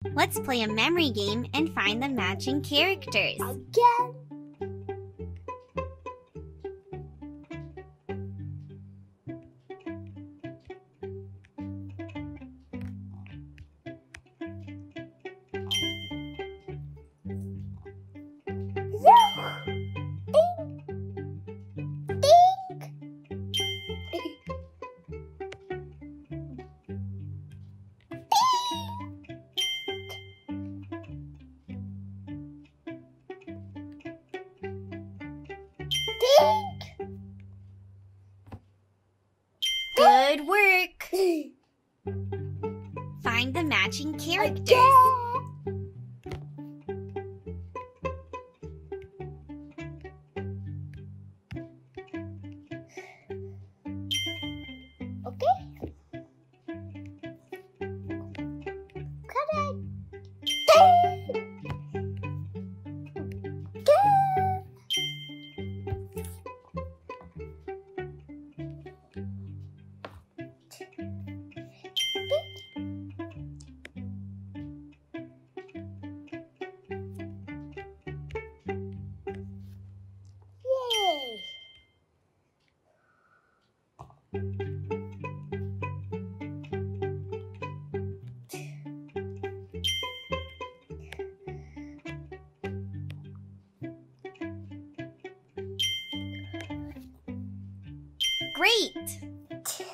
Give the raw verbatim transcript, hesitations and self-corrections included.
Let's play a memory game and find the matching characters. Again? Good work! Find the matching characters. Okay. Correct. Great!